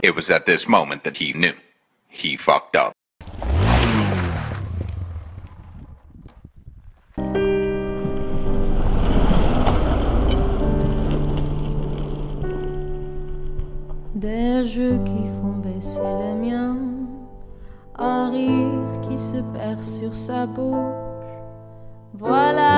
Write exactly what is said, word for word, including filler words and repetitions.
It was at this moment that he knew. He fucked up. Des jeux qui font baisser le mien, un rire qui se perd sur sa bouche. Voilà.